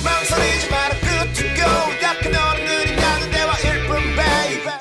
망설이지 마라 good to go 약간 너는 느린 대화 1분 baby.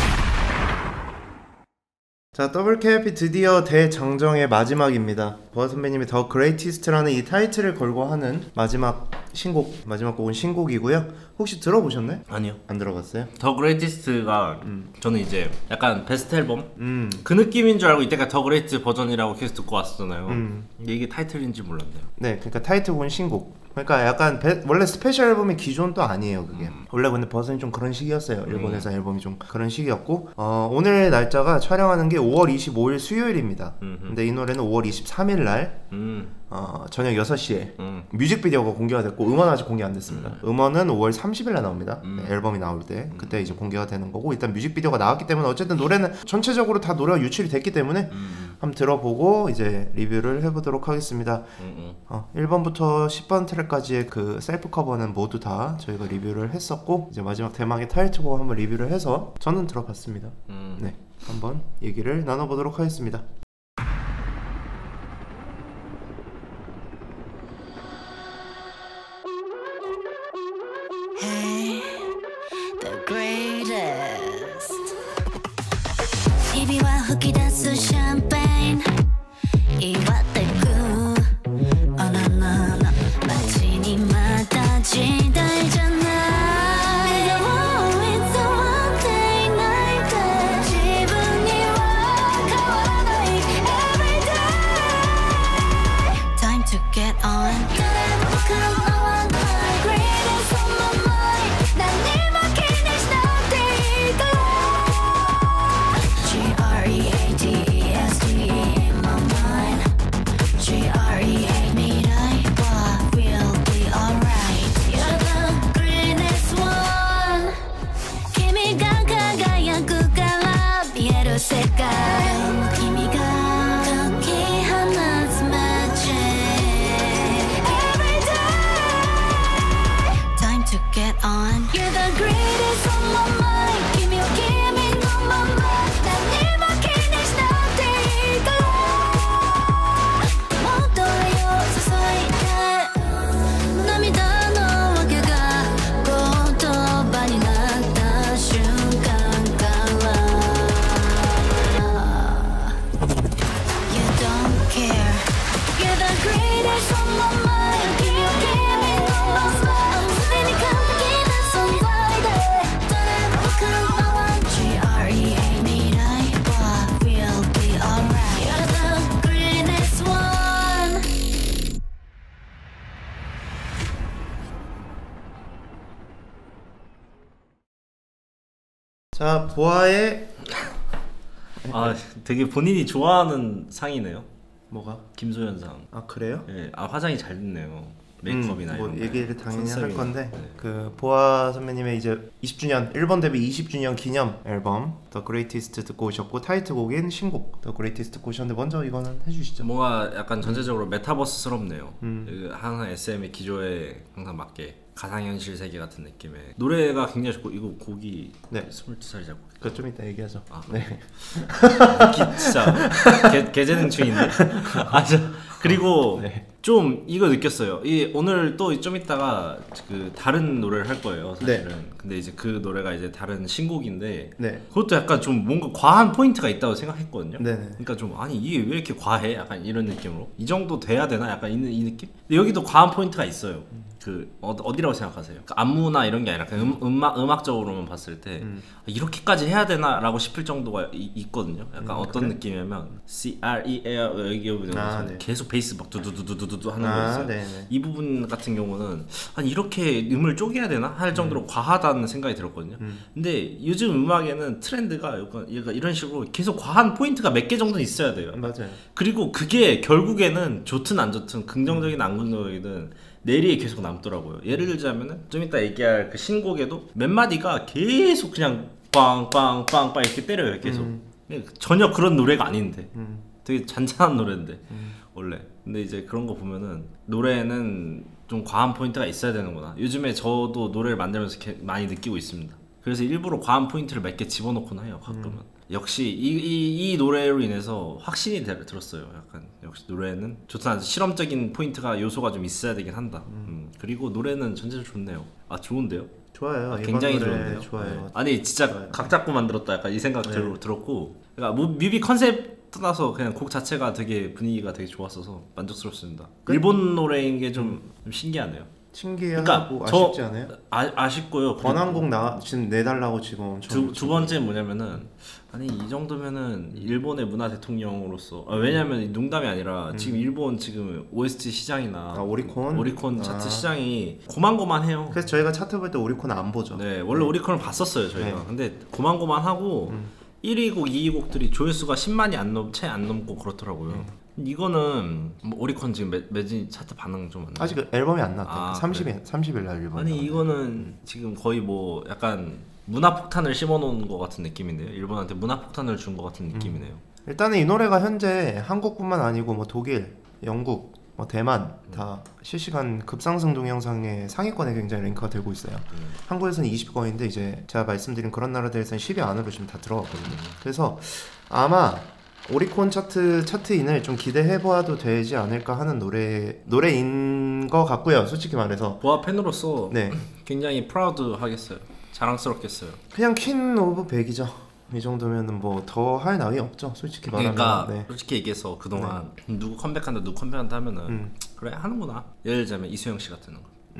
자, 더블캡이 드디어 대장정의 마지막입니다. 보아 선배님이 더 그레이티스트라는 이 타이틀을 걸고 하는 마지막 곡은 신곡이고요. 혹시 들어보셨나요? 아니요. 안 들어봤어요? 더 그레이티스트가 저는 이제 약간 베스트 앨범 그 느낌인 줄 알고 이때가 더 그레이티스트 버전이라고 계속 듣고 왔었잖아요. 근데 이게 타이틀인지 몰랐네요. 네, 그러니까 타이틀곡은 신곡. 그러니까 약간 원래 스페셜 앨범이 기존 또 아니에요 그게. 원래 근데 버전이 좀 그런 시기였어요. 일본에서 앨범이 좀 그런 시기였고 오늘 날짜가 촬영하는 게 5월 25일 수요일입니다. 근데 이 노래는 5월 23일 날 저녁 6시에 뮤직비디오가 공개가 됐고 음원 아직 공개 안 됐습니다. 음원은 5월 30일 날 나옵니다. 네, 앨범이 나올 때 그때 이제 공개가 되는 거고 일단 뮤직비디오가 나왔기 때문에 어쨌든 노래는 전체적으로 다 노래가 유출이 됐기 때문에 한번 들어보고 이제 리뷰를 해보도록 하겠습니다. 1번부터 10번 트랙까지의 그 셀프 커버는 모두 다 저희가 리뷰를 했었고 이제 마지막 대망의 타이틀곡 한번 리뷰를 해서 저는 들어봤습니다. 네, 한번 얘기를 나눠보도록 하겠습니다. Hey, the greatest. TV와 흑기다수 샴페인 이와떼쿠 어나나나 마치 니마다 지달잖아. It's a one day night day 기분이 와 가와라나이 every day. Time to get on. Come on, my greatest on my mind. 난 니밖에 there's nothing G-R-E-A-T-E-S-T in my mind. G-R-E-A 미라이와 we'll be alright. You're the greenest one.君が輝くから見える世界。君が解き放つ magic every day. Time to get on. You're the greatest on my mind.君を君のまま。何も気にしなくていいから。もっと愛を注いで。涙のわけが言葉になった瞬間から。You don't care. You're the greatest on my mind. 君を君のまま。すでに完璧な存在で。誰も構わん G-R-E-A 未来は we'll be alright. You're the greenest one. 자, 보아의 아 되게 본인이 좋아하는 상이네요. 뭐가? 김소연상. 아, 그래요? 예, 아 화장이 잘 됐네요. 메이크업이나 뭐 이런 거. 얘기를 당연히 할 컨셉이. 건데 네. 그 보아 선배님의 이제 20주년 일본 데뷔 20주년 기념 앨범 더 그레이티스트 듣고 오셨고 타이틀곡인 신곡 더 그레이티스트 듣고 오셨는데 먼저 이거는 해주시죠. 뭔가 약간 전체적으로 메타버스스럽네요. 항상 SM의 기조에 항상 맞게 가상현실 세계 같은 느낌의 노래가 굉장히 좋고 이거 곡이 네. 22살이 작곡. 그거 좀 이따 얘기하죠. 아, 네. 진짜 개재능충인데. 그리고 네. 좀 이거 느꼈어요. 오늘 또 좀 이따가 그 다른 노래를 할 거예요, 사실은. 네. 근데 이제 그 노래가 이제 다른 신곡인데 네. 그것도 약간 좀 뭔가 과한 포인트가 있다고 생각했거든요. 네네. 그러니까 좀 아니 이게 왜 이렇게 과해? 약간 이런 느낌으로 이 정도 돼야 되나? 약간 이 느낌? 근데 여기도 과한 포인트가 있어요. 그 어디라고 생각하세요? 그 안무나 이런 게 아니라 그냥 음악적으로만 봤을 때 이렇게까지 해야 되나라고 싶을 정도가 있거든요. 약간 어떤 그래? 느낌이냐면 C-R-E-A 여기 부분 네. 계속 베이스 막 두두두두두두 하는 거 있어요. 네네. 이 부분 같은 경우는 아니 이렇게 음을 쪼개야 되나 할 정도로 과하다는 생각이 들었거든요. 근데 요즘 음악에는 트렌드가 약간 이런 식으로 계속 과한 포인트가 몇 개 정도는 있어야 돼요. 맞아요. 그리고 그게 결국에는 좋든 안 좋든 긍정적이든 안 긍정적이든 내리에 계속 남더라고요. 예를 들자면은 좀 이따 얘기할 그 신곡에도 몇 마디가 계속 그냥 빵빵빵빵 이렇게 때려요. 계속 전혀 그런 노래가 아닌데 되게 잔잔한 노래인데 원래. 근데 이제 그런 거 보면은 노래는 좀 과한 포인트가 있어야 되는구나. 요즘에 저도 노래를 만들면서 많이 느끼고 있습니다. 그래서 일부러 과한 포인트를 몇 개 집어넣곤 해요, 가끔은. 역시 이 노래로 인해서 확신이 들었어요. 약간 역시 노래는 좋든 실험적인 포인트가 요소가 좀 있어야 되긴 한다. 그리고 노래는 전체적으로 좋네요. 아 좋은데요? 좋아요. 이번 굉장히 노래 좋은데요. 좋아요. 네. 아니 진짜 좋아요. 각 잡고 만들었다 약간 이 생각 들었고, 그러니까 뮤비 컨셉 떠나서 그냥 곡 자체가 되게 분위기가 되게 좋았어서 만족스럽습니다. 일본 노래인 게 좀 신기하네요. 신기하고 그러니까 아쉽지 않아요? 아쉽고요. 권한곡 지금 내달라고 지금 엄청 두 번째 뭐냐면은, 아니 이 정도면은 일본의 문화 대통령으로서, 왜냐면 농담이 아니라 지금 일본 지금 OST 시장이나 오리콘 차트 시장이 고만고만해요. 그래서 저희가 차트 볼 때 오리콘 안 보죠. 네, 원래 오리콘을 봤었어요 저희가. 네. 근데 고만고만하고 1위 곡, 2위 곡들이 조회수가 10만이 채 안 넘고 그렇더라고요. 이거는 뭐 오리콘 지금 매진 차트 반응 좀 안 나. 아직 앨범이 안 나왔대. 아, 30일 날 일본. 아니 이거는 지금 거의 뭐 약간 문화폭탄을 심어놓은 것 같은 느낌인데요. 일본한테 문화폭탄을 준 것 같은 느낌이네요. 일단은 이 노래가 현재 한국뿐만 아니고 뭐 독일, 영국, 뭐 대만 다 실시간 급상승 동영상의 상위권에 굉장히 랭크가 되고 있어요. 한국에서는 20권인데 이제 제가 말씀드린 그런 나라들에서는 10위 안으로 지금 다 들어갔거든요. 그래서 아마 오리콘 차트인을 좀 기대해봐도 되지 않을까 하는 노래인 것 같고요. 솔직히 말해서 보아 팬으로서 네. 굉장히 프라우드하겠어요. 자랑스럽겠어요. 그냥 퀸 오브 백이죠. 이 정도면은 뭐 더 할 나위 없죠. 솔직히 말하면. 그러니까 네. 솔직히 얘기해서 그동안 누구 컴백한다 하면은 그래 하는구나. 예를 들자면 이수영 씨 같은 거.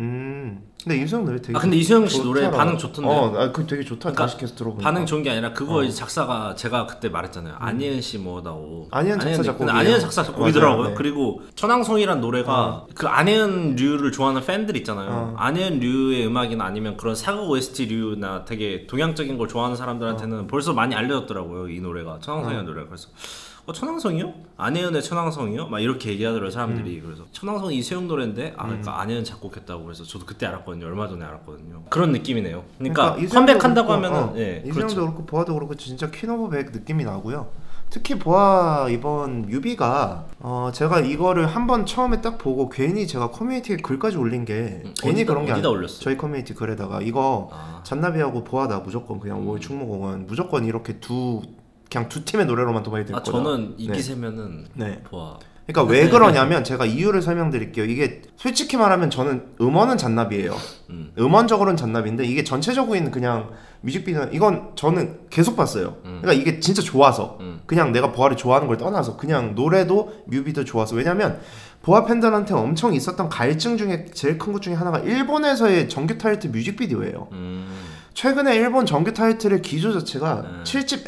근데 이수영 노래 되게 근데 이수영 씨 좋더라. 노래 반응 좋던데요? 그 되게 좋다. 그러니까 다시 계속 들어보니까. 반응 좋은 게 아니라 그거 이제 작사가 제가 그때 말했잖아요. 안예은 씨 뭐다고. 안예은 작사 작곡이에요. 안예은 작사 작곡이더라고요. 맞아요. 네. 그리고 천왕송이란 노래가 그 안예은 류를 좋아하는 팬들 있잖아요. 안예은 류의 음악이나 아니면 그런 사극 OST 류나 되게 동양적인 걸 좋아하는 사람들한테는 벌써 많이 알려졌더라고요. 이 노래가 천왕송이라는 노래가. 그래서 천왕성이요? 안혜은의 천왕성이요? 막 이렇게 얘기하더라고요 사람들이. 그래서 천왕성이 이수영 노래인데 그러니까 안혜은 작곡했다고. 그래서 저도 그때 알았거든요. 얼마 전에 알았거든요. 그런 느낌이네요. 그러니까 컴백한다고 하면은 이수영도 그렇죠. 그렇고 보아도 그렇고 진짜 퀸 오브 백 느낌이 나고요. 특히 보아 이번 뮤비가 제가 이거를 한번 처음에 딱 보고 괜히 제가 커뮤니티에 글까지 올린 게 괜히 그런 게 어디다 올렸어요? 저희 커뮤니티 글에다가 이거 잔나비하고 보아다 무조건 그냥 올 충무공은 무조건 이렇게 그냥 두 팀의 노래로만 도박이 될 거다. 저는 이 네. 기세면은 네. 보아. 그러니까 왜 그러냐면 제가 이유를 설명드릴게요. 이게 솔직히 말하면 저는 음원은 잔나비예요. 음원적으로는 잔나비인데 이게 전체적인 그냥 뮤직비디오 이건 저는 계속 봤어요. 그러니까 이게 진짜 좋아서 그냥 내가 보아를 좋아하는 걸 떠나서 그냥 노래도 뮤비도 좋아서. 왜냐면 보아 팬들한테 엄청 있었던 갈증 중에 제일 큰 것 중에 하나가 일본에서의 정규 타이틀 뮤직비디오예요. 최근에 일본 정규 타이틀의 기조 자체가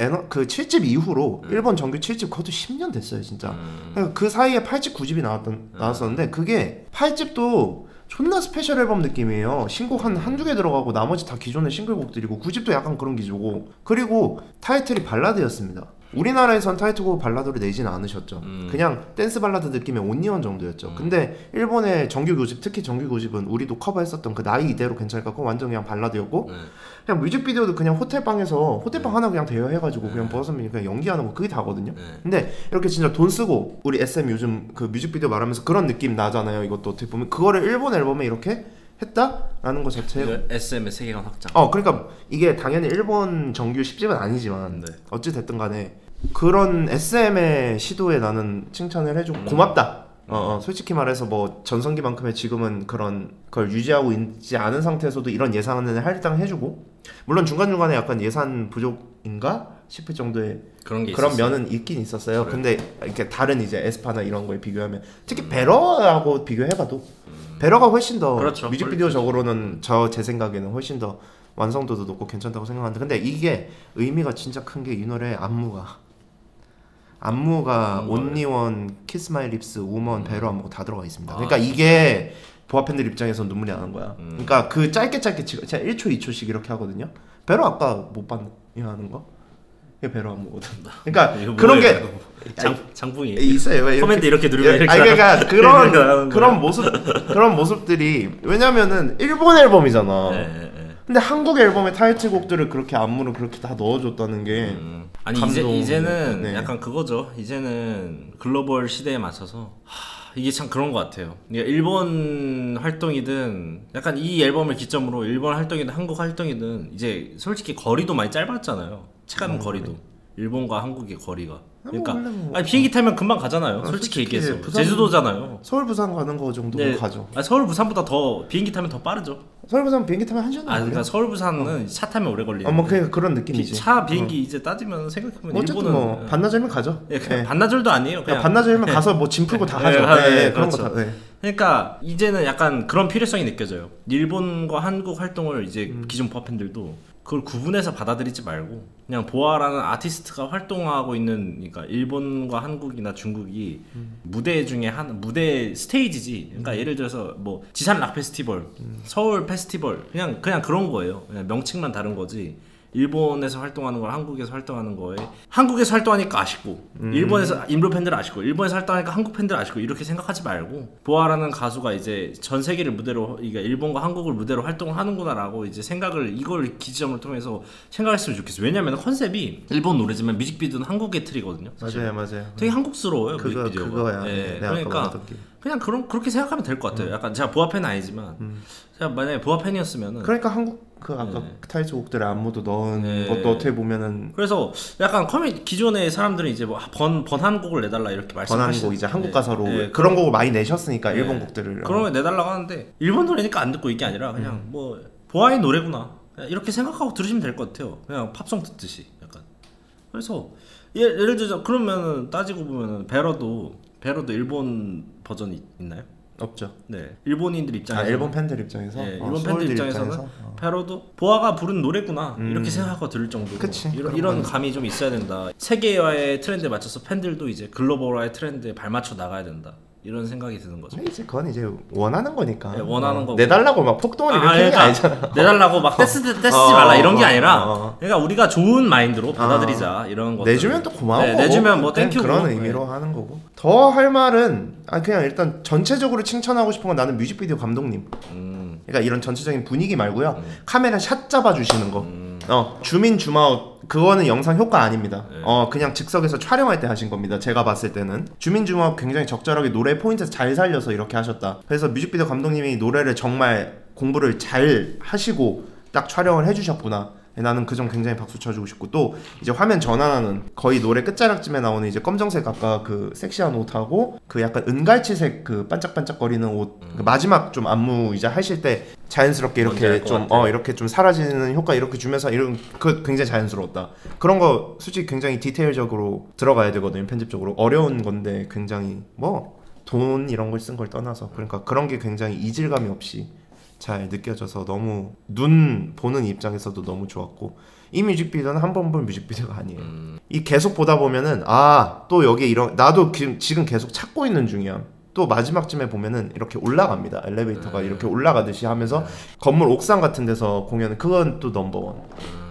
7집 이후로 일본 정규 7집 그것도 10년 됐어요 진짜. 그러니까 그 사이에 8집 9집이 나왔었는데 그게 8집도 존나 스페셜 앨범 느낌이에요. 신곡 한두 개 들어가고 나머지 다 기존의 싱글곡들이고 9집도 약간 그런 기조고. 그리고 타이틀이 발라드였습니다. 우리나라에선 타이틀곡 발라드로 내지는 않으셨죠. 그냥 댄스 발라드 느낌의 온리원 정도였죠. 근데 일본의 정규 9집, 특히 정규 9집은 우리도 커버했었던 그 나이 이대로 괜찮을까? 그거 완전 그냥 발라드였고 그냥 뮤직비디오도 그냥 호텔방에서 호텔방 하나 그냥 대여해가지고 그냥 보아선배님 그냥 연기하는 거 그게 다거든요. 근데 이렇게 진짜 돈 쓰고 우리 SM 요즘 그 뮤직비디오 말하면서 그런 느낌 나잖아요. 이것도 어떻게 보면 그거를 일본 앨범에 이렇게 했다라는 것 자체. SM의 세계관 확장. 그러니까 이게 당연히 일본 정규 10집은 아니지만 네. 어찌 됐든 간에 그런 SM의 시도에 나는 칭찬을 해주고 고맙다. 솔직히 말해서 뭐 전성기만큼의 지금은 그런 걸 유지하고 있지 않은 상태에서도 이런 예산을 할당 해주고, 물론 중간중간에 약간 예산 부족인가 싶을 정도의 그런 면은 있긴 있었어요. 그래. 근데 이렇게 다른 이제 에스파나 이런 거에 비교하면 특히 베러하고 비교해봐도 베러가 훨씬 더 그렇죠. 뮤직비디오적으로는 제 생각에는 훨씬 더 완성도도 높고 괜찮다고 생각하는데, 근데 이게 의미가 진짜 큰 게 이 노래의 안무가 온리원, 키스 마이 립스, 우먼, 베러 안무가 다 들어가 있습니다. 그러니까 이게 보아 팬들 입장에서 눈물이 나는 거야. 그러니까 그 짧게 제가 1초 2초씩 이렇게 하거든요. 베러 아까 못 봤냐 하는 거? 이게 베러 안무거든. 그러니까 그런 게 장풍이 있어요. 코멘트 이렇게 누르면 이렇게. 그러니까 그런 모습들이, 왜냐면은 일본 앨범이잖아. 네. 근데 한국 앨범의 타이틀곡들을 그렇게 안무를 그렇게 다 넣어줬다는 게 아니 이제는 네. 약간 그거죠. 이제는 글로벌 시대에 맞춰서 이게 참 그런 것 같아요. 그러니까 일본 활동이든 약간 이 앨범을 기점으로 일본 활동이든 한국 활동이든 이제 솔직히 거리도 많이 짧았잖아요. 체감 거리도. 일본과 한국의 거리가. 그러니까 원래 뭐- 아니, 비행기 타면 금방 가잖아요. 솔직히 솔직히 얘기해서 부산- 제주도잖아요. 서울 부산 가는 거 정도면 가죠. 아니, 서울 부산보다 더 비행기 타면 더 빠르죠. 서울 부산 비행기 타면 1시간 아 그러니까 서울 부산은 차 타면 오래 걸리는데. 뭐 그런 느낌이지. 차 비행기 이제 따지면 생각해보면 어쨌든 일본은 뭐 반나절이면 가죠. 예, 그냥 예. 반나절도 아니에요. 그냥 반나절이면 가서 뭐 짐 풀고 다 하죠. 그런 그렇죠. 거 다. 그러니까 이제는 약간 그런 필요성이 느껴져요. 일본과 한국 활동을 이제 기존 보아 팬들도 그걸 구분해서 받아들이지 말고 그냥 보아라는 아티스트가 활동하고 있는, 그러니까 일본과 한국이나 중국이 무대 중에 한 무대 스테이지지. 그러니까 예를 들어서 뭐 지산 락 페스티벌, 서울 페스티벌, 그냥 그런 거예요. 그냥 명칭만 다른 거지. 일본에서 활동하는 걸 한국에서 활동하는 거에 한국에서 활동하니까 아쉽고 일본에서 인도 팬들 아쉽고 일본에서 활동하니까 한국 팬들 아쉽고 이렇게 생각하지 말고 보아라는 가수가 이제 전 세계를 무대로, 그러니까 일본과 한국을 무대로 활동을 하는구나라고 이제 생각을, 이걸 기점을 통해서 생각했으면 좋겠어요. 왜냐면 컨셉이 일본 노래지만 뮤직비디오는 한국의 틀이거든요. 사실. 맞아요. 되게 한국스러워요. 뮤직비디오가. 그거야. 예, 내가 아까 그러니까 말했던 게. 그냥 그렇게 생각하면 될 것 같아요. 약간 제가 보아 팬은 아니지만 제가 만약에 보아 팬이었으면은 그러니까 한국 아까 타이틀곡들의 안무도 넣은 네. 것도 어떻게 보면은 그래서 약간 기존의 사람들은 이제 뭐 번한 곡을 내달라 이렇게 번안곡 말씀하시는 이제 한국 가사로 네, 그런 곡을 많이 내셨으니까 네. 일본 곡들을 그런 거 내달라고 하는데 일본 노래니까 안 듣고 이게 아니라 그냥 뭐 보아의 노래구나 그냥 이렇게 생각하고 들으시면 될 것 같아요. 그냥 팝송 듣듯이 약간. 그래서 예를 들어 그러면은 따지고 보면은 베러도 일본 버전이 있나요? 없죠. 네, 일본인들 입장에서 일본 팬들 입장에서 네, 일본 팬들 서울들 입장에서는 페로도 보아가 부른 노래구나 이렇게 생각하고 들을 정도로 그치, 이런 감이 좀 있어야 된다. 세계화의 트렌드에 맞춰서 팬들도 이제 글로벌화의 트렌드에 발맞춰 나가야 된다. 이런 생각이 드는 거죠. 이제 그건 이제 원하는 거니까. 네, 원하는 거고. 내달라고 막 폭동을 일으키는 게 그러니까 아니잖아. 내달라고 막 떼쓰지 말라 이런 게 아니라 어. 그러니까 우리가 좋은 마인드로 받아들이자 이런 거. 내주면 또 고마워. 네, 내주면 뭐 그냥 땡큐 그런 의미로 하는 거고. 더 할 말은 그냥 일단 전체적으로 칭찬하고 싶은 건 나는 뮤직비디오 감독님. 그러니까 이런 전체적인 분위기 말고요. 카메라 샷 잡아주시는 거. 줌인 줌아웃 그거는 영상 효과 아닙니다. 그냥 즉석에서 촬영할 때 하신 겁니다. 제가 봤을 때는 줌인 줌아웃 굉장히 적절하게 노래 포인트 잘 살려서 이렇게 하셨다. 그래서 뮤직비디오 감독님이 노래를 정말 공부를 잘 하시고 딱 촬영을 해주셨구나. 나는 그 점 굉장히 박수 쳐주고 싶고, 또 이제 화면 전환하는 거의 노래 끝자락쯤에 나오는 이제 검정색 아까 그 섹시한 옷하고 그 약간 은갈치색 그 반짝반짝거리는 옷, 그 마지막 좀 안무 이제 하실 때 자연스럽게 이렇게 좀 이렇게 좀 사라지는 효과 이렇게 주면서 이런 그 굉장히 자연스러웠다. 그런 거 솔직히 굉장히 디테일적으로 들어가야 되거든요. 편집적으로 어려운 건데 굉장히 뭐 돈 이런 걸 쓴 걸 떠나서 그러니까 그런 게 굉장히 이질감이 없이 잘 느껴져서 너무 눈 보는 입장에서도 너무 좋았고, 이 뮤직비디오는 한 번 본 뮤직비디오가 아니에요. 이 계속 보다 보면은 또 여기 이런 나도 지금 계속 찾고 있는 중이야. 또 마지막쯤에 보면은 이렇게 올라갑니다. 엘리베이터가 이렇게 올라가듯이 하면서 건물 옥상 같은 데서 공연은 그건 또 넘버원.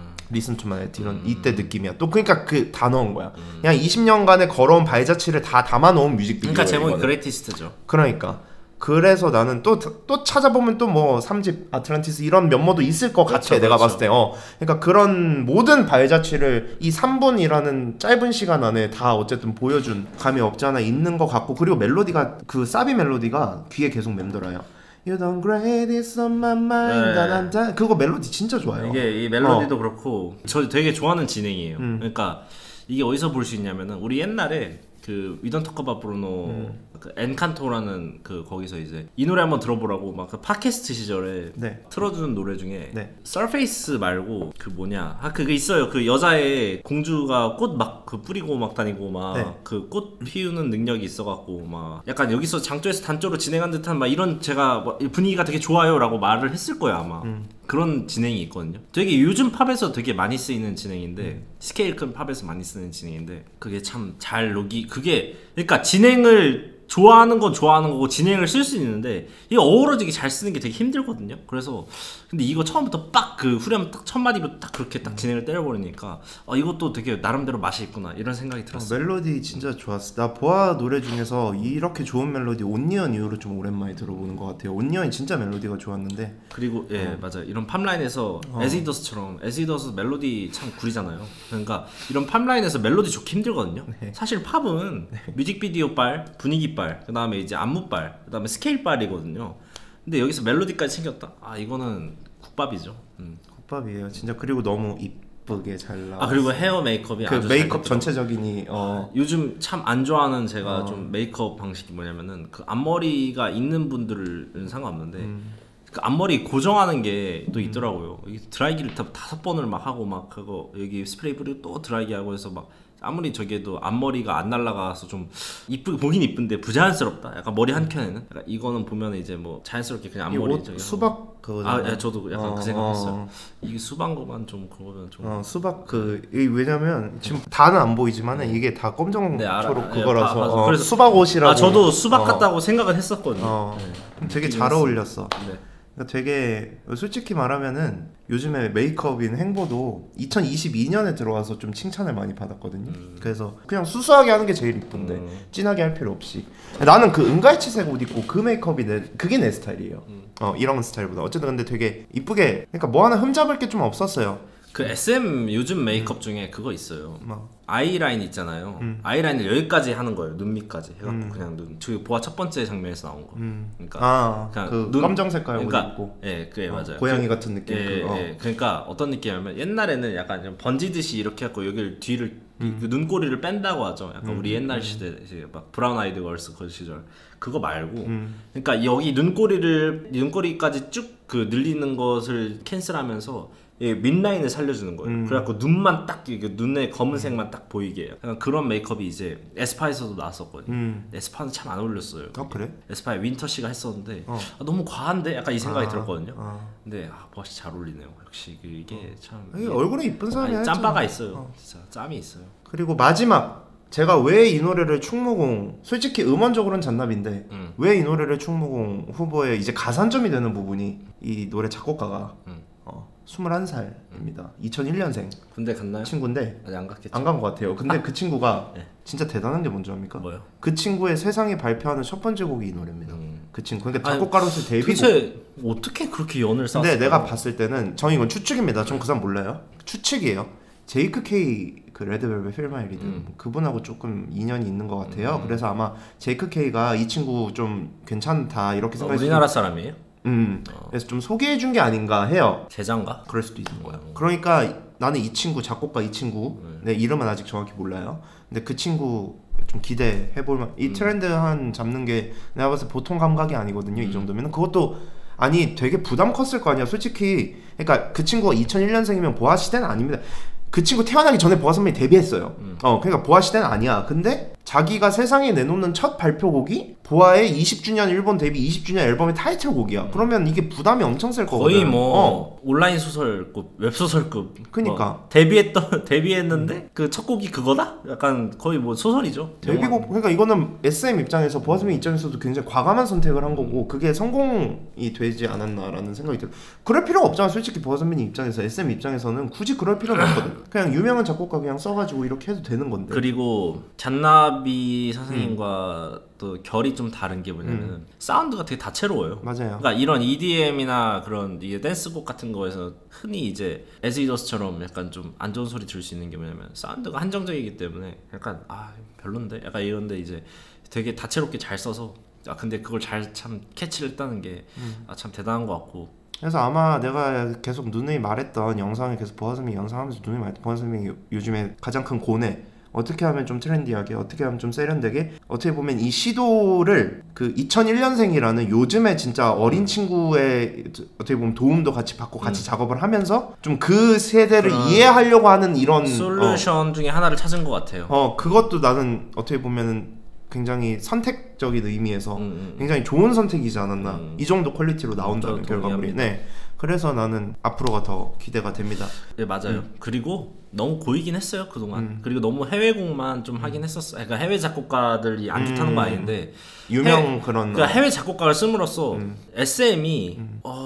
리슨 투 마이 이런 이때 느낌이야. 또 그러니까 그 다 넣은 거야. 그냥 20년간의 걸어온 발자취를 다 담아놓은 뮤직비디오. 그러니까 제목이 그레이티스트죠. 그러니까 그래서 나는 또 찾아보면 또 뭐 3집 아틀란티스 이런 면모도 있을 것 같아. 그렇죠, 내가 그렇죠. 봤을 때 그러니까 그런 모든 발자취를 이 3분이라는 짧은 시간 안에 다 어쨌든 보여준 감이 없지 않아 있는 것 같고, 그리고 멜로디가 그 사비 멜로디가 귀에 계속 맴돌아요. You don't grade this on my mind. 네. 그거 멜로디 진짜 좋아요. 이게 이 멜로디도 그렇고 저 되게 좋아하는 진행이에요. 그러니까 이게 어디서 볼 수 있냐면은 우리 옛날에 그 위던 토커바 브루노 그 엔칸토라는 그 거기서 이제 이 노래 한번 들어보라고 막 그 팟캐스트 시절에 네. 틀어주는 노래 중에 네. 서페이스 말고 그 뭐냐 그게 있어요. 그 여자의 공주가 꽃 막 그 뿌리고 막 다니고 막 그 꽃 피우는 능력이 있어갖고 막 약간 여기서 장조에서 단조로 진행한 듯한 막 이런 제가 뭐 분위기가 되게 좋아요라고 말을 했을 거예요 아마. 그런 진행이 있거든요. 되게 요즘 팝에서 되게 많이 쓰이는 진행인데 스케일 큰 팝에서 많이 쓰는 진행인데 그게 참 잘 그게 그러니까 진행을 좋아하는 건 좋아하는 거고 진행을 쓸 수 있는데 이게 어우러지게 잘 쓰는 게 되게 힘들거든요. 그래서 근데 이거 처음부터 빡 그 후렴 딱 첫 마디부터 딱 그렇게 딱 진행을 때려버리니까 이것도 되게 나름대로 맛이 있구나 이런 생각이 들었어요. 멜로디 진짜 좋았어. 나 보아 노래 중에서 이렇게 좋은 멜로디 온니언 이후로 좀 오랜만에 들어보는 것 같아요. 온니언이 진짜 멜로디가 좋았는데 그리고 맞아 이런 팝라인에서 에지더스처럼 에지더스 멜로디 참 구리잖아요. 그러니까 이런 팝라인에서 멜로디 좋기 힘들거든요. 사실 팝은 뮤직비디오 빨, 분위기 빨, 그 다음에 이제 안무 빨, 그 다음에 스케일 빨이거든요. 근데 여기서 멜로디까지 챙겼다? 이거는 국밥이죠. 국밥이에요 진짜. 그리고 너무 이쁘게 잘 나와. 아 그리고 헤어 메이크업이 그 아주 메이크업 잘 됐더라고요. 전체적이니 요즘 참 안 좋아하는 제가 좀 메이크업 방식이 뭐냐면은 그 앞머리가 있는 분들은 상관없는데 그 앞머리 고정하는 게 또 있더라고요. 이게 드라이기를 5번을 막 하고 막 그거 여기 스프레이 뿌리고 또 드라이기 하고 해서 막 아무리 저기에도 앞머리가 안 날아가서 좀 이쁘게 보긴 이쁜데 부자연스럽다. 약간 머리 한 켠에는 약간 이거는 보면 이제 뭐 자연스럽게 그냥 앞머리 저기 수박 그거. 아, 예, 저도 약간 그 생각했어요. 이게 수박 거만 좀 그거면 좀. 수박 왜냐면 지금 다는 안 보이지만은 이게 다 검정 네, 알아. 초록 예, 그거라서 그래서 수박 옷이라고. 아 저도 수박 같다고 생각을 했었거든요. 네. 되게 잘 어울렸어. 네. 그러니까 되게 솔직히 말하면은 요즘에 메이크업인 행보도 2022년에 들어와서 좀 칭찬을 많이 받았거든요. 그래서 그냥 수수하게 하는 게 제일 이쁜데 진하게 할 필요 없이. 나는 그 은갈치색 옷 입고 그 메이크업이 그게 내 스타일이에요. 이런 스타일보다 어쨌든 근데 되게 이쁘게 그러니까 뭐 하나 흠잡을 게 좀 없었어요. 그 SM 요즘 메이크업 중에 그거 있어요. 뭐. 아이라인 있잖아요. 아이라인을 여기까지 하는 거예요. 눈 밑까지 해갖고 그냥 눈. 저기 보아 첫 번째 장면에서 나온 거. 그러니까 그냥 그 검정 색깔 옷 입고. 예, 그게 맞아요. 고양이 같은 느낌. 예. 그러니까 어떤 느낌이냐면 옛날에는 약간 좀 번지듯이 이렇게 해갖고 여기를 뒤를 그 눈꼬리를 뺀다고 하죠. 약간 우리 옛날 시대 이제 막 브라운 아이드 걸스 그 시절 그거 말고. 그러니까 여기 눈꼬리까지 쭉 그 늘리는 것을 캔슬하면서 예, mid라인을 살려주는 거예요. 그래갖고 눈만 딱 눈에 검은색만 딱 보이게 해요. 약간 그런 메이크업이 이제 에스파에서도 나왔었거든요. 에스파는 참 안 어울렸어요. 그래? 에스파에 윈터 씨가 했었는데 너무 과한데 약간 이 생각이 들었거든요. 근데 보아씨 잘 어울리네요. 역시 이게 참 이게 얼굴에 이쁜 사람이 짬바가 있어요. 진짜 짬이 있어요. 그리고 마지막 제가 왜 이 노래를 충무공 솔직히 음원적으로는 잔나비인데 왜 이 노래를 충무공 후보에 이제 가산점이 되는 부분이 이 노래 작곡가가 21살입니다. 2001년생 군대 갔나요? 친구인데 아직 안 갔겠죠. 안 간 것 같아요. 근데 그 친구가 네. 진짜 대단한 게 뭔지 압니까? 뭐요? 그 친구의 세상이 발표하는 첫 번째 곡이 이 노래입니다. 그 친구 그러니까 작곡가로서 데뷔곡. 도대체 어떻게 그렇게 연을 쌓았어요? 근데 내가 봤을 때는 전 이건 추측입니다. 전 그 사람 몰라요. 추측이에요. 제이크 K 그 레드벨벳 필마이 리드 그분하고 조금 인연이 있는 것 같아요. 그래서 아마 제이크 K가 이 친구 좀 괜찮다 이렇게 생각해서 우리나라 사람이에요? 그래서 좀 소개해준 게 아닌가 해요. 제자인가? 그럴 수도 있는 거야. 그러니까 나는 이 친구 작곡가 이 친구 내 이름은 아직 정확히 몰라요. 근데 그 친구 좀 기대해볼만. 이 트렌드 한 잡는 게 내가 봤을 때 보통 감각이 아니거든요. 이 정도면 그것도 아니 되게 부담 컸을 거 아니야. 솔직히 그러니까 그 친구가 2001년생이면 보아 시대는 아닙니다. 그 친구 태어나기 전에 보아 선배님이 데뷔했어요. 그러니까 보아 시대는 아니야. 근데 자기가 세상에 내놓는 첫 발표곡이 보아의 20주년 일본 데뷔 20주년 앨범의 타이틀곡이야. 그러면 이게 부담이 엄청 셀 거거든. 거의 뭐 온라인 소설급, 웹소설급. 그니까. 뭐 데뷔했는데 그 첫 곡이 그거다? 약간 거의 뭐 소설이죠. 데뷔곡 그러니까 이거는 SM 입장에서 보아 선배님 입장에서도 굉장히 과감한 선택을 한 거고 그게 성공이 되지 않았나라는 생각이 들어요. 그럴 필요가 없잖아. 솔직히 보아 선배님 입장에서 SM 입장에서는 굳이 그럴 필요는 없거든. 그냥 유명한 작곡가 그냥 써가지고 이렇게 해도 되는 건데. 그리고 잔나비 선생님과 또 결이 좀 다른 게 뭐냐면 사운드가 되게 다채로워요. 맞아요. 그러니까 이런 EDM이나 그런 이게 댄스곡 같은 거에서 흔히 이제 As It Was처럼 약간 좀 안 좋은 소리 들을 수 있는 게 뭐냐면 사운드가 한정적이기 때문에 약간 별론데 약간 이런데 이제 되게 다채롭게 잘 써서 근데 그걸 잘 참 캐치를 했다는 게 참 대단한 것 같고. 그래서 아마 내가 계속 누누이 말했던 영상을 계속 보아 선배님 영상하면서 누누이 말했던 보아 선배님 요즘에 가장 큰 고뇌 어떻게 하면 좀 트렌디하게 어떻게 하면 좀 세련되게 어떻게 보면 이 시도를 그 2001년생이라는 요즘에 진짜 어린 친구의 어떻게 보면 도움도 같이 받고 같이 작업을 하면서 좀 그 세대를 이해하려고 하는 이런 솔루션 중에 하나를 찾은 것 같아요. 그것도 나는 어떻게 보면은 굉장히 선택적인 의미에서 굉장히 좋은 선택이지 않았나. 이 정도 퀄리티로 나온다는 결과물이. 네. 그래서 나는 앞으로가 더 기대가 됩니다. 네 맞아요. 그리고 너무 고이긴 했어요 그동안. 그리고 너무 해외곡만 좀 하긴 했었어요. 그러니까 해외 작곡가들이 안 좋다는 거 아닌데 그러니까 해외 작곡가를 씀으로써 SM이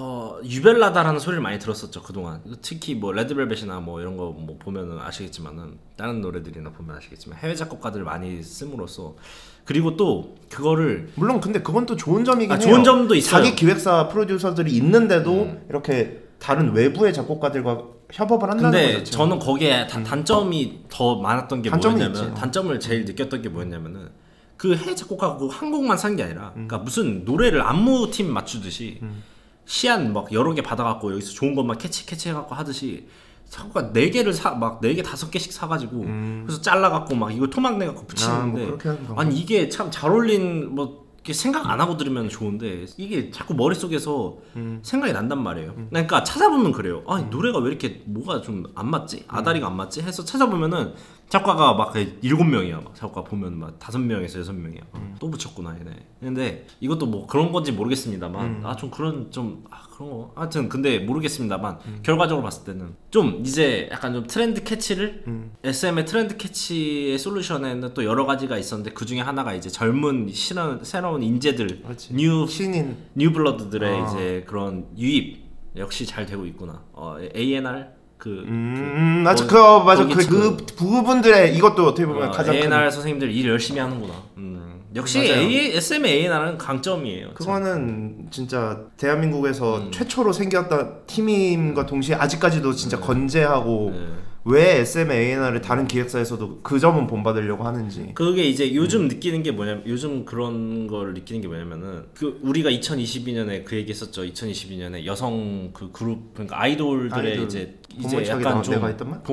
유별나다라는 소리를 많이 들었었죠 그동안. 특히 뭐 레드벨벳이나 뭐 이런 거 뭐 보면은 아시겠지만은 다른 노래들이나 보면 아시겠지만 해외 작곡가들 많이 씀으로써 그리고 또 그거를 물론 근데 그건 또 좋은 점이긴 해요. 좋은 점도 있어요. 자기 기획사 프로듀서들이 있는데도 이렇게 다른 외부의 작곡가들과 협업을 한다는 거죠. 근데 저는 거기에 단점이 더 많았던 게 뭐였냐면 단점을 제일 느꼈던 게 뭐였냐면은 그 해외 작곡가가 한 곡만 산 게 아니라 그러니까 무슨 노래를 안무팀 맞추듯이 시안 막 여러 개 받아갖고 여기서 좋은 것만 캐치해갖고 하듯이 작곡가 4개를 막 4개 5개씩 사가지고 그래서 잘라갖고 막 이걸 토막 내갖고 붙이는데 뭐 아니 이게 참 잘 어울린 뭐 이렇게 생각 안 하고 들으면 좋은데 이게 자꾸 머릿속에서 생각이 난단 말이에요. 그러니까 찾아보면 그래요. 아니 노래가 왜 이렇게 뭐가 좀 안 맞지? 아다리가 안 맞지? 해서 찾아보면은 작곡가가 막 7명이야. 막 작곡가 보면 막 5명에서 6명이야. 또 붙였구나 얘네. 근데 이것도 뭐 그런 건지 모르겠습니다만 좀 그런 거 하여튼 근데 모르겠습니다만 결과적으로 봤을 때는 좀 이제 약간 좀 트렌드 캐치를 SM의 트렌드 캐치의 솔루션에는 또 여러 가지가 있었는데 그 중에 하나가 이제 젊은 새로운 인재들 신인 뉴 블러드들의 이제 그런 유입 역시 잘 되고 있구나. A&R 맞아 그 부분들의 이것도 어떻게 보면 가장 A&R 선생님들 일 열심히 하는구나. 역시 SM의 A&R은 강점이에요. 그거는 진짜 대한민국에서 최초로 생겼던 팀임과 동시에 아직까지도 진짜 건재하고 왜 SM의 A&R을 다른 기획사에서도 그 점은 본받으려고 하는지. 그게 이제 요즘 느끼는 게 뭐냐면 요즘 그런 걸 느끼는 게 뭐냐면은 우리가 2022년에 그 얘기했었죠. 2022년에 여성 그 그룹 그러니까 아이돌들의 이제 약간 좀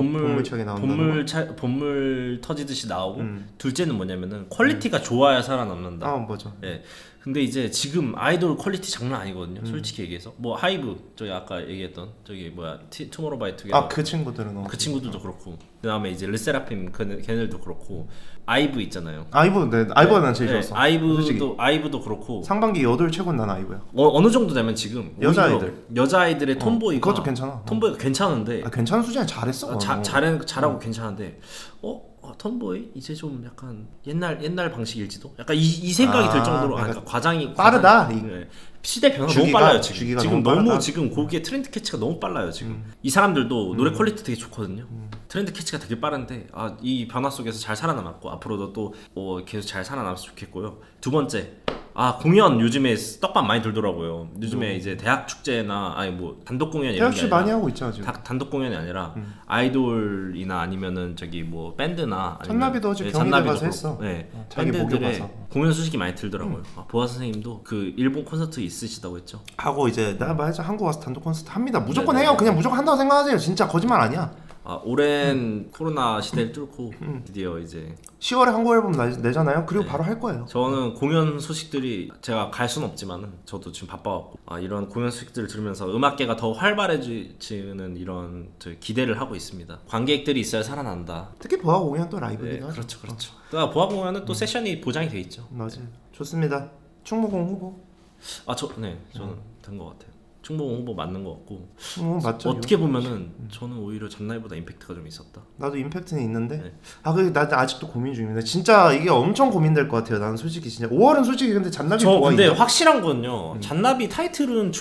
본물 터지듯이 나오고 둘째는 뭐냐면은 퀄리티가 좋아야 살아남는다. 맞아. 예. 근데 이제 지금 아이돌 퀄리티 장난 아니거든요. 솔직히 얘기해서 뭐 하이브 저기 아까 얘기했던 저기 뭐야 투모로우바이투게더 그 친구들은 그 친구들도 그렇고 그다음에 이제 르세라핌 걔네들도 그렇고 아이브 있잖아요. 아이브가 난 제일 좋았어. 아이브도 그렇고 상반기 8 최고는 난 아이브야. 어느 정도 되면 지금 여자아이들의 톰보이가 그것도 괜찮아. 톰보이가 괜찮은데 괜찮은 수준에 잘했어. 잘하고 괜찮은데 톰보이 이제 좀 약간 옛날 방식일지도 약간 이 생각이 들 정도로 그러니까 과장이 빠르다. 시대 변화가 너무 빨라요 지금 너무 지금 곡의 트렌드 캐치가 너무 빨라요 지금. 이 사람들도 노래 퀄리티 되게 좋거든요. 트렌드 캐치가 되게 빠른데 이 변화 속에서 잘 살아남았고 앞으로도 또 계속 잘 살아남았으면 좋겠고요. 두 번째 공연 요즘에 떡밥 많이 들더라고요. 요즘에 이제 대학 축제나 아니 뭐 단독 공연 이런 게 아니라 많이 하고 있죠 지금. 단독 공연이 아니라 아이돌이나 아니면은 저기 뭐 밴드나 잔나비도 어제 경희대 가서 했어. 네. 자기 밴드들의 공연 소식이 많이 들더라고요. 보아 선생님도 그 일본 콘서트 있으시다고 했죠. 하고 이제 나 말했죠. 한국 와서 단독 콘서트 합니다. 무조건 해요. 그냥 무조건 한다고 생각하세요. 진짜 거짓말 아니야. 오랜 코로나 시대를 뚫고 드디어 이제 10월에 한국 앨범 내잖아요. 그리고 바로 할 거예요. 저는 공연 소식들이 제가 갈 수는 없지만은 저도 지금 바빠갖고 이런 공연 소식들을 들으면서 음악계가 더 활발해지는 이런 기대를 하고 있습니다. 관객들이 있어야 살아난다. 특히 보아 공연 또 라이브기도 하죠. 그렇죠. 그러니까 보아 공연은 또 세션이 보장이 돼 있죠. 맞아요. 좋습니다. 충무공 후보. 저는 된 것 같아요. 충무공 후보 맞는 것 같고 맞죠. 어떻게 보면은 저는 오히려 전날보다 임팩트가 좀 있었다. 나도 임팩트는 있는데 나 아직도 고민 중입니다. 진짜 이게 엄청 고민될 것 같아요. 나는 솔직히 진짜 5월은 솔직히 근데 잔나비 근데 확실한 건요. 잔나비 타이틀은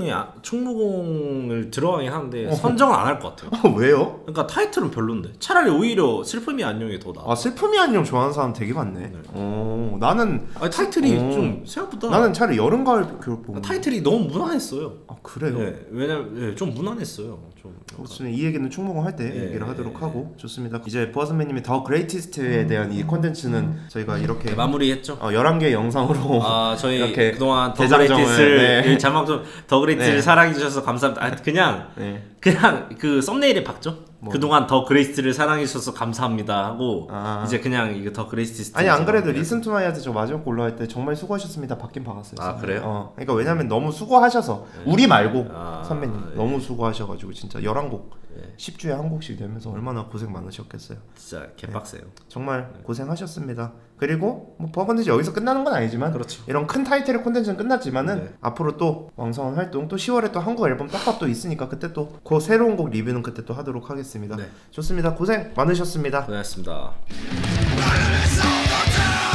충무공을 들어가긴 하는데 선정은 안 할 것 같아요. 왜요? 그러니까 타이틀은 별론데 차라리 오히려 슬픔이 안녕이 더 나아. 슬픔이 안녕 좋아하는 사람 되게 많네. 나는 타이틀이 좀 생각보다 나는 차라리 여름 가을 겨울 타이틀이 너무 무난했어요. 그래요? 네, 왜냐면 좀 무난했어요. 이 얘기는 충무공 할 때 얘기를 하도록 하고 좋습니다. 이제 보아 선배님의 더 그레이티스트에 대한 이 콘텐츠는 저희가 이렇게 마무리했죠. 11개 영상으로 저희 이렇게 그동안 더 그레이티스를 자막 좀 더 그레이티스를 사랑해 주셔서 감사합니다. 그냥 그 썸네일에 봤죠. 그동안 더 그레이스를 사랑해 주셔서 감사합니다 하고 이제 그냥 이거 더 그레이스 아니 안 그래도 리슨 투 마이한테 저 마지막 거 올라갈 때 정말 수고하셨습니다 받긴 박았어요. 그래요? 그러니까 왜냐면 너무 수고하셔서 우리 말고 선배님 너무 수고하셔가지고 진짜 11곡 10주에 한 곡씩 되면서 얼마나 고생 많으셨겠어요. 진짜 개빡세요. 정말 고생하셨습니다. 그리고 뭐 보아 콘텐츠 여기서 끝나는 건 아니지만 이런 큰 타이틀의 콘텐츠는 끝났지만은 앞으로 또 왕성한 활동 또 10월에 또 한국 앨범 떡밥도 있으니까 그때 또 그 새로운 곡 리뷰는 그때 또 하도록 하겠습니다. 좋습니다. 고생 많으셨습니다. 고생하셨습니다.